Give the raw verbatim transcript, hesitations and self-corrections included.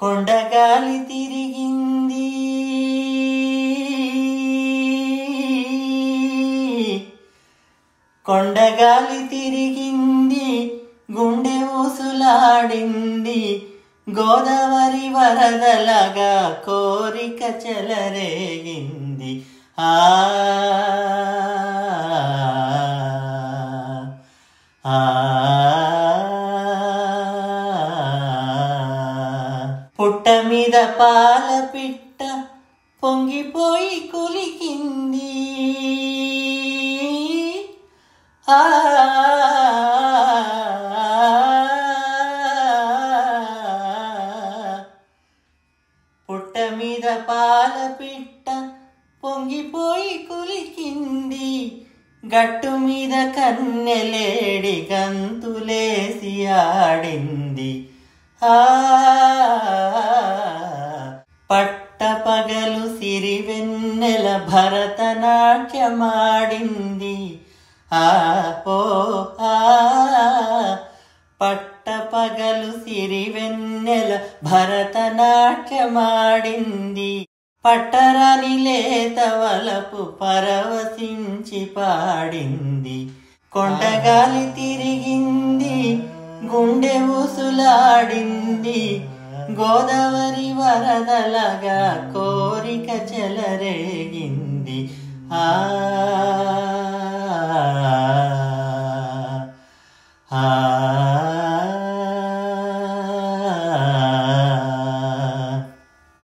కొండగాలి తిరిగింది కొండగాలి తిరిగింది గుండె ఊసులాడింది గోదావరి వరదలగా కోరిక చెలరేగింది ఆ ఆ పుట్ట మీద పాల పిట్ట పొంగిపోయి కులికింది ఆ పుట్ట మీద పాల పిట్ట పొంగిపోయి కులికింది గట్టు మీద కన్నెలేడి గంతులేసి ఆడింది ఆ పట్టపగలు సిరివెన్నెల భరతనాట్యమాడింది ఆ ఓ ఆ పట్టపగలు సిరివెన్నెల భరతనాట్యమాడింది పట్టరాని లేత వలపు పరవశించి పాడింది కొండగాలి తిరిగింది గుండె ఊసులాడింది గోదావరి వరదలగా కోరిక చెలరేగింది ఆ